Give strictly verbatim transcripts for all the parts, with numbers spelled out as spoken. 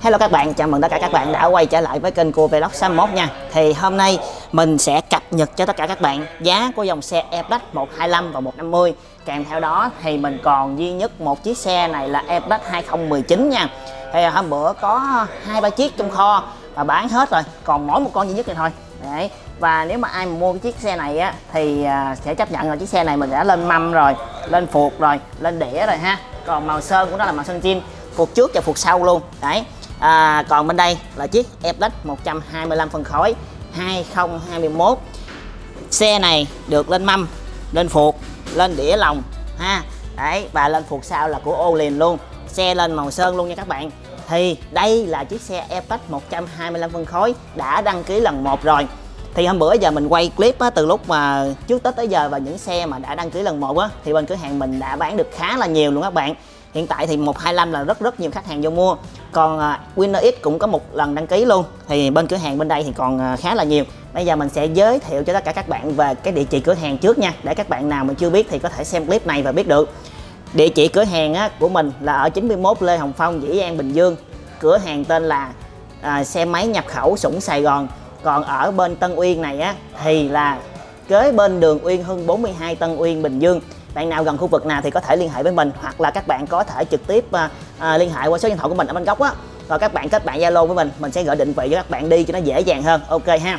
Hello các bạn, chào mừng tất cả các bạn đã quay trở lại với kênh của Vlog sáu mốt nha. Thì hôm nay mình sẽ cập nhật cho tất cả các bạn giá của dòng xe E-Plus một hai lăm và một năm mươi. Kèm theo đó thì mình còn duy nhất một chiếc xe này là E-Plus hai không một chín nha. Thì hôm bữa có hai ba chiếc trong kho và bán hết rồi, còn mỗi một con duy nhất này thôi. Đấy. Và nếu mà ai mà mua cái chiếc xe này á thì sẽ chấp nhận là chiếc xe này mình đã lên mâm rồi, lên phuộc rồi, lên đĩa rồi ha. Còn màu sơn cũng đó là màu sơn zin, phuộc trước và phuộc sau luôn. Đấy. À, còn bên đây là chiếc E-Plus một trăm hai mươi lăm phân khối hai không hai mốt. Xe này được lên mâm, lên phuộc, lên đĩa lồng ha. Đấy, và lên phuộc sau là của Olin luôn. Xe lên màu sơn luôn nha các bạn. Thì đây là chiếc xe E-Plus một trăm hai mươi lăm phân khối đã đăng ký lần một rồi. Thì hôm bữa giờ mình quay clip á, từ lúc mà trước Tết tới giờ và những xe mà đã đăng ký lần một á, thì bên cửa hàng mình đã bán được khá là nhiều luôn các bạn. Hiện tại thì một hai lăm là rất rất nhiều khách hàng vô mua. Còn uh, Winner X cũng có một lần đăng ký luôn. Thì bên cửa hàng bên đây thì còn uh, khá là nhiều. Bây giờ mình sẽ giới thiệu cho tất cả các bạn về cái địa chỉ cửa hàng trước nha, để các bạn nào mà chưa biết thì có thể xem clip này và biết được. Địa chỉ cửa hàng á, của mình là ở chín mươi mốt Lê Hồng Phong, Dĩ An, Bình Dương. Cửa hàng tên là uh, xe máy nhập khẩu Sủng Sài Gòn. Còn ở bên Tân Uyên này á thì là kế bên đường Uyên Hưng bốn mươi hai, Tân Uyên, Bình Dương. Bạn nào gần khu vực nào thì có thể liên hệ với mình, hoặc là các bạn có thể trực tiếp uh, uh, liên hệ qua số điện thoại của mình ở bên góc á, rồi các bạn kết bạn Zalo với mình, mình sẽ gửi định vị cho các bạn đi cho nó dễ dàng hơn. Ok ha.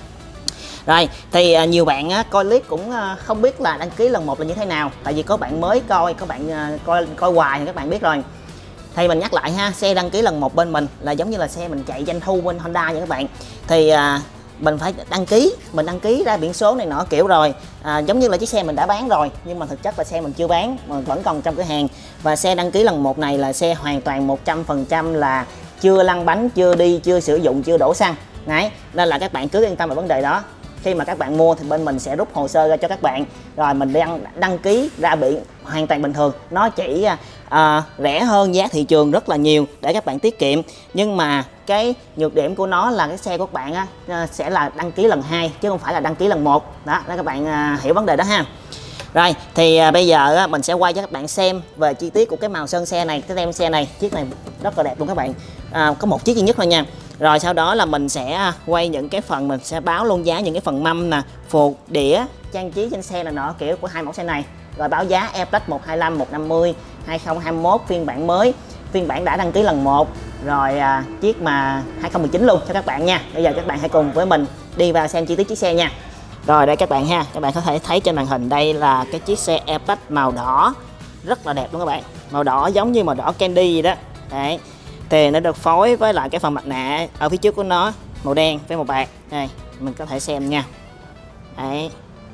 Rồi thì uh, nhiều bạn uh, coi clip cũng uh, không biết là đăng ký lần một là như thế nào, tại vì có bạn mới coi, có bạn uh, coi coi hoài thì các bạn biết rồi. Thì mình nhắc lại ha, xe đăng ký lần một bên mình là giống như là xe mình chạy doanh thu bên Honda nha các bạn. Thì uh, mình phải đăng ký, mình đăng ký ra biển số này nọ kiểu rồi, à, giống như là chiếc xe mình đã bán rồi, nhưng mà thực chất là xe mình chưa bán mà vẫn còn trong cửa hàng. Và xe đăng ký lần một này là xe hoàn toàn một trăm phần trăm là chưa lăn bánh, chưa đi, chưa sử dụng, chưa đổ xăng. Đấy, nên là các bạn cứ yên tâm về vấn đề đó. Khi mà các bạn mua thì bên mình sẽ rút hồ sơ ra cho các bạn, rồi mình đăng đăng ký ra biển hoàn toàn bình thường. Nó chỉ à, rẻ hơn giá thị trường rất là nhiều để các bạn tiết kiệm, nhưng mà cái nhược điểm của nó là cái xe của các bạn á, sẽ là đăng ký lần hai chứ không phải là đăng ký lần một đó, để các bạn à, hiểu vấn đề đó ha. Rồi thì à, bây giờ á, mình sẽ quay cho các bạn xem về chi tiết của cái màu sơn xe này. Cái tem xe này, chiếc này rất là đẹp luôn các bạn, à, có một chiếc duy nhất thôi nha. Rồi sau đó là mình sẽ quay những cái phần, mình sẽ báo luôn giá những cái phần mâm nè, phuộc, đĩa, trang trí trên xe là nọ kiểu của hai mẫu xe này. Rồi báo giá E-Plus một hai lăm, một năm mươi, hai không hai mốt phiên bản mới, phiên bản đã đăng ký lần một, rồi à, chiếc mà hai không một chín luôn cho các bạn nha. Bây giờ các bạn hãy cùng với mình đi vào xem chi tiết chiếc xe nha. Rồi đây các bạn ha, các bạn có thể thấy trên màn hình đây là cái chiếc xe E-Plus màu đỏ rất là đẹp luôn các bạn, màu đỏ giống như màu đỏ candy gì đó. Đấy, thì nó được phối với lại cái phần mặt nạ ở phía trước của nó màu đen với màu bạc. Đây mình có thể xem nha. Đấy.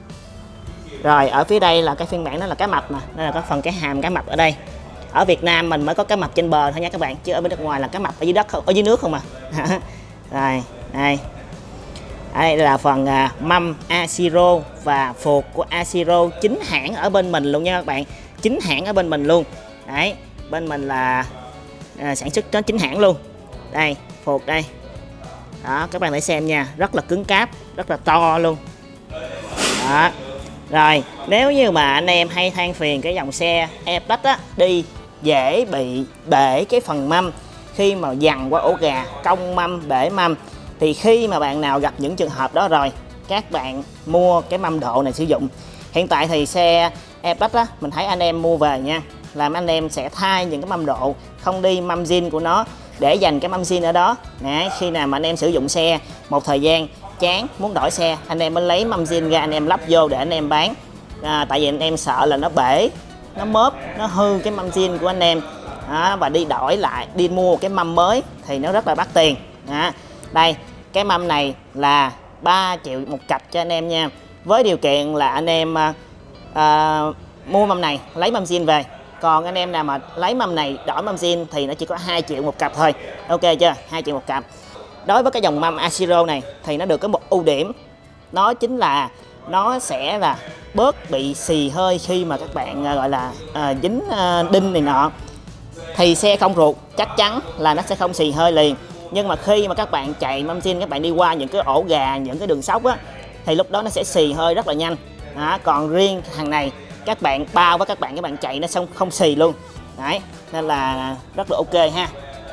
Rồi ở phía đây là cái phiên bản đó là cá mập nè, đây là cái phần cái hàm cá mập ở đây. Ở Việt Nam mình mới có cá mập trên bờ thôi nha các bạn, chứ ở bên nước ngoài là cá mập ở dưới đất không, ở dưới nước không à. Rồi đây, đây là phần uh, mâm Asiro và phuộc của Asiro chính hãng ở bên mình luôn nha các bạn, chính hãng ở bên mình luôn. Đấy, bên mình là uh, sản xuất đến chính hãng luôn. Đây phuộc đây đó, các bạn hãy xem nha, rất là cứng cáp, rất là to luôn đó. Rồi nếu như mà anh em hay than phiền cái dòng xe E-Plus á, đi dễ bị bể cái phần mâm khi mà dằn qua ổ gà, cong mâm, bể mâm, thì khi mà bạn nào gặp những trường hợp đó rồi, các bạn mua cái mâm độ này sử dụng. Hiện tại thì xe E-Plus á, mình thấy anh em mua về nha, làm anh em sẽ thay những cái mâm độ, không đi mâm zin của nó, để dành cái mâm zin ở đó. Đấy, khi nào mà anh em sử dụng xe một thời gian chán muốn đổi xe, anh em mới lấy mâm zin ra anh em lắp vô để anh em bán. À, tại vì anh em sợ là nó bể, nó mớp, nó hư cái mâm zin của anh em đó, và đi đổi lại, đi mua cái mâm mới thì nó rất là đắt tiền đó. Đây, cái mâm này là ba triệu một cặp cho anh em nha, với điều kiện là anh em à, à, mua mâm này lấy mâm zin về. Còn anh em nào mà lấy mâm này đổi mâm zin thì nó chỉ có hai triệu một cặp thôi. Ok chưa? hai triệu một cặp. Đối với cái dòng mâm Asiro này thì nó được có một ưu điểm, nó chính là nó sẽ là bớt bị xì hơi khi mà các bạn gọi là à, dính à, đinh này nọ. Thì xe không ruột chắc chắn là nó sẽ không xì hơi liền. Nhưng mà khi mà các bạn chạy mâm zin, các bạn đi qua những cái ổ gà, những cái đường sóc á, thì lúc đó nó sẽ xì hơi rất là nhanh đó. Còn riêng thằng này các bạn bao với các bạn các bạn chạy nó xong không xì luôn. Đấy, nên là rất là ok ha.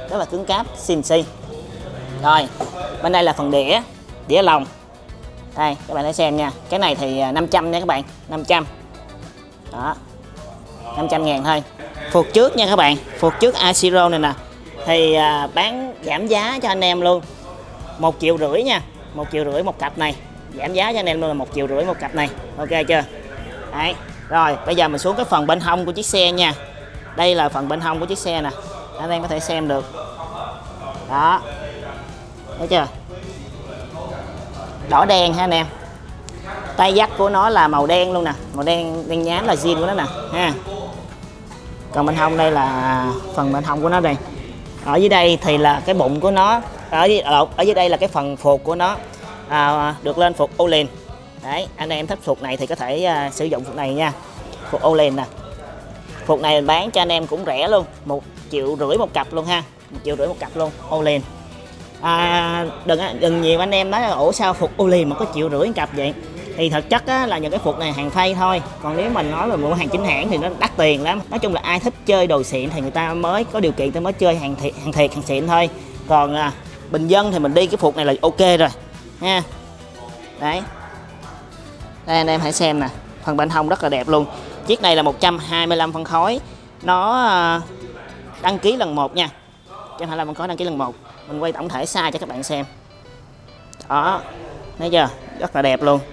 rất là cứng cáp, xê en xê. Rồi bên đây là phần đĩa, đĩa lồng. Đây các bạn hãy xem nha, cái này thì năm trăm nha các bạn, năm trăm. Đó, năm trăm ngàn thôi. Phuộc trước nha các bạn, phuộc trước Asiro này nè thì à, bán giảm giá cho anh em luôn, một triệu rưỡi nha, một triệu rưỡi một cặp này, giảm giá cho anh em luôn là một triệu rưỡi một cặp này, ok chưa? Đấy. Rồi bây giờ mình xuống cái phần bên hông của chiếc xe nha. Đây là phần bên hông của chiếc xe nè, anh em có thể xem được. Đó, thấy chưa? Đỏ đen ha anh em. Tay dắt của nó là màu đen luôn nè, màu đen đen nhám là zin của nó nè ha. Còn bên hông đây là phần bên hông của nó đây. Ở dưới đây thì là cái bụng của nó, ở dưới, ở dưới đây là cái phần phuộc của nó à, được lên phuộc Olin. Đấy, anh em thích phuộc này thì có thể uh, sử dụng phuộc này nha, phuộc Olin nè. Phuộc này bán cho anh em cũng rẻ luôn, một triệu rưỡi một cặp luôn ha, một triệu rưỡi một cặp luôn, Olin. À, đừng đừng nhiều anh em nói là ủa sao phuộc Olin mà có triệu rưỡi một cặp vậy? Thì thực chất á, là những cái phuộc này hàng phay thôi, còn nếu mình nói là mua hàng chính hãng thì nó đắt tiền lắm. Nói chung là ai thích chơi đồ xịn thì người ta mới có điều kiện, ta mới chơi hàng thiệt hàng thiệt hàng xịn thôi. Còn à, bình dân thì mình đi cái phuộc này là ok rồi nha. Đấy, đây anh em hãy xem nè, phần bên hông rất là đẹp luôn. Chiếc này là một trăm hai mươi lăm phân khối, nó à, đăng ký lần một nha, một trăm hai mươi lăm phân khối đăng ký lần một. Mình quay tổng thể size cho các bạn xem. Đó, thấy chưa, rất là đẹp luôn.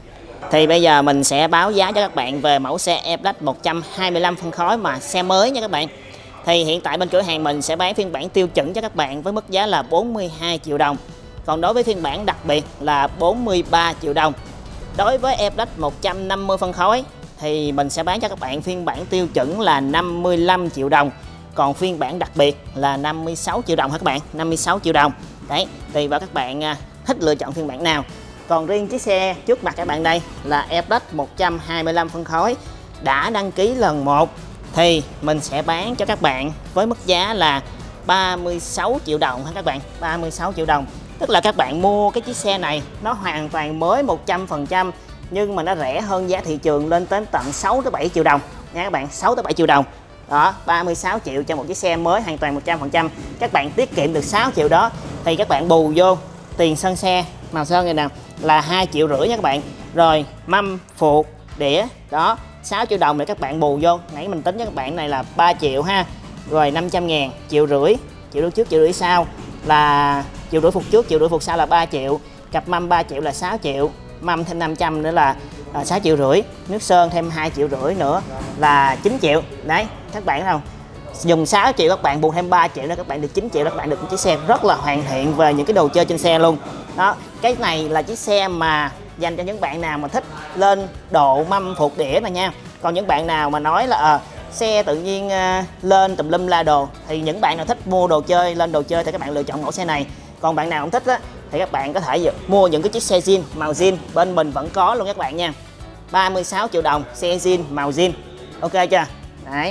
Thì bây giờ mình sẽ báo giá cho các bạn về mẫu xe E-Black một trăm hai mươi lăm phân khối mà xe mới nha các bạn. Thì hiện tại bên cửa hàng mình sẽ bán phiên bản tiêu chuẩn cho các bạn với mức giá là bốn mươi hai triệu đồng. Còn đối với phiên bản đặc biệt là bốn mươi ba triệu đồng. Đối với E-Black một trăm năm mươi phân khối thì mình sẽ bán cho các bạn phiên bản tiêu chuẩn là năm mươi lăm triệu đồng. Còn phiên bản đặc biệt là năm mươi sáu triệu đồng hả các bạn, năm mươi sáu triệu đồng. Đấy, tùy vào các bạn thích lựa chọn phiên bản nào. Còn riêng chiếc xe trước mặt các bạn đây là E-Black một trăm hai mươi lăm phân khối đã đăng ký lần một thì mình sẽ bán cho các bạn với mức giá là ba mươi sáu triệu đồng ha các bạn, ba mươi sáu triệu đồng. Tức là các bạn mua cái chiếc xe này nó hoàn toàn mới một trăm phần trăm nhưng mà nó rẻ hơn giá thị trường lên đến tận sáu tới bảy triệu đồng nha các bạn, sáu tới bảy triệu đồng. Đó, ba mươi sáu triệu cho một chiếc xe mới hoàn toàn một trăm phần trăm. Các bạn tiết kiệm được sáu triệu đó thì các bạn bù vô tiền sơn xe màu sơn này nè là hai triệu rưỡi nha các bạn. Rồi mâm, phuộc, đĩa đó sáu triệu đồng để các bạn bù vô. Nãy mình tính cho các bạn này là ba triệu ha. Rồi năm trăm ngàn, triệu rưỡi, triệu rưỡi trước, triệu rưỡi sau là triệu rưỡi phuộc trước, triệu rưỡi phuộc sau là ba triệu. Cặp mâm ba triệu là sáu triệu. Mâm thêm năm trăm nữa là à, sáu triệu rưỡi. Nước sơn thêm hai triệu rưỡi nữa là chín triệu. Đấy, các bạn thấy không? Dùng sáu triệu các bạn bù thêm ba triệu nữa các bạn được chín triệu, các bạn được một chiếc xe rất là hoàn thiện về những cái đồ chơi trên xe luôn. Đó, cái này là chiếc xe mà dành cho những bạn nào mà thích lên độ mâm phuộc đĩa này nha. Còn những bạn nào mà nói là à, xe tự nhiên à, lên tùm lum la đồ thì những bạn nào thích mua đồ chơi lên đồ chơi thì các bạn lựa chọn mẫu xe này. Còn bạn nào không thích á thì các bạn có thể mua những cái chiếc xe zin màu zin, bên mình vẫn có luôn các bạn nha. ba mươi sáu triệu đồng xe zin màu zin, ok chưa? Đấy.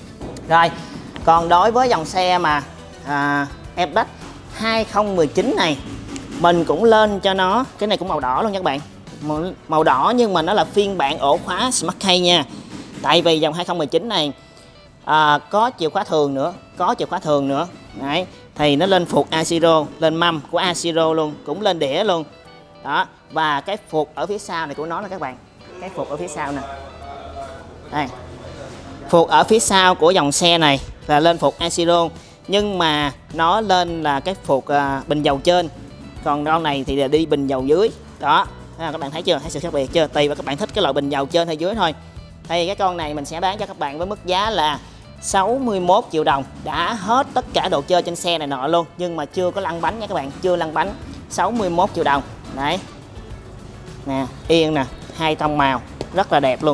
Rồi còn đối với dòng xe mà à, E-Black hai không một chín này mình cũng lên cho nó, cái này cũng màu đỏ luôn nha các bạn, màu, màu đỏ nhưng mà nó là phiên bản ổ khóa Smart Key nha. Tại vì dòng hai không một chín này à, có chìa khóa thường nữa, có chìa khóa thường nữa. Đấy, thì nó lên phuộc Asiro, lên mâm của Asiro luôn, cũng lên đĩa luôn. Đó, và cái phuộc ở phía sau này của nó là các bạn, cái phuộc ở phía sau nè. Đây. Phuộc ở phía sau của dòng xe này là lên phuộc Asiro nhưng mà nó lên là cái phuộc à, bình dầu trên, còn con này thì là đi bình dầu dưới. Đó, các bạn thấy chưa, thấy sự khác biệt chưa? Tùy vào các bạn thích cái loại bình dầu trên hay dưới thôi. Thì cái con này mình sẽ bán cho các bạn với mức giá là sáu mươi mốt triệu đồng, đã hết tất cả đồ chơi trên xe này nọ luôn nhưng mà chưa có lăn bánh nha các bạn, chưa lăn bánh, sáu mươi mốt triệu đồng. Đấy nè, yên nè, hai tông màu rất là đẹp luôn.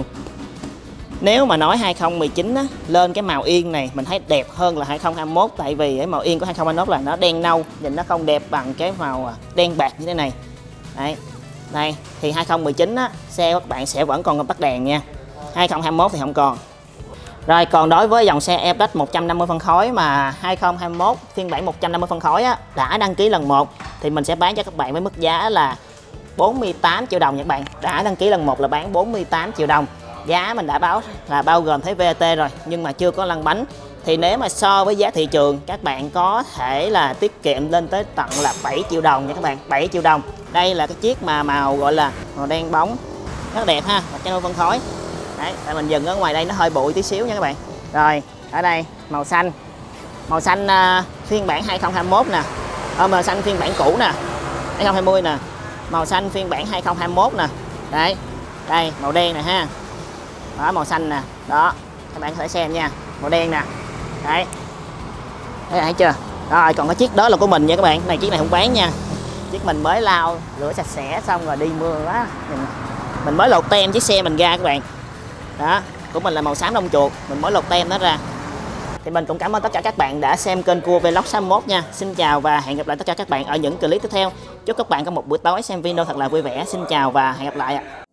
Nếu mà nói hai không một chín á, lên cái màu yên này mình thấy đẹp hơn là hai không hai mốt. Tại vì cái màu yên của hai không hai mốt là nó đen nâu, nhìn nó không đẹp bằng cái màu đen bạc như thế này. Đấy, đây thì hai không một chín á, xe các bạn sẽ vẫn còn công tắc đèn nha, hai không hai mốt thì không còn. Rồi còn đối với dòng xe E-Black một trăm năm mươi phân khối mà hai không hai mốt phiên bản một trăm năm mươi phân khối á, đã đăng ký lần một thì mình sẽ bán cho các bạn với mức giá là bốn mươi tám triệu đồng nha các bạn. Đã đăng ký lần một là bán bốn mươi tám triệu đồng. Giá mình đã báo là bao gồm thuế vê a tê rồi nhưng mà chưa có lăn bánh thì nếu mà so với giá thị trường các bạn có thể là tiết kiệm lên tới tận là bảy triệu đồng nha các bạn. Bảy triệu đồng. Đây là cái chiếc mà màu gọi là màu đen bóng, rất đẹp ha, và cano phân khối. Đấy, tại mình dừng ở ngoài đây nó hơi bụi tí xíu nha các bạn. Rồi ở đây màu xanh, màu xanh uh, phiên bản hai không hai mốt nè, ờ, màu xanh phiên bản cũ nè, hai không hai không nè, màu xanh phiên bản hai không hai mốt nè. Đấy, đây màu đen nè ha, đó màu xanh nè, đó các bạn có thể xem nha, màu đen nè. Đấy, thấy, thấy chưa? Rồi còn cái chiếc đó là của mình nha các bạn, này chiếc này không bán nha, chiếc mình mới lau rửa sạch sẽ xong rồi đi mưa quá, mình mới lột tem chiếc xe mình ra các bạn. Đó, của mình là màu xám lông chuột, mình mới lột tem nó ra. Thì mình cũng cảm ơn tất cả các bạn đã xem kênh Cua Vlog sáu mốt nha. Xin chào và hẹn gặp lại tất cả các bạn ở những clip tiếp theo. Chúc các bạn có một buổi tối xem video thật là vui vẻ. Xin chào và hẹn gặp lại ạ.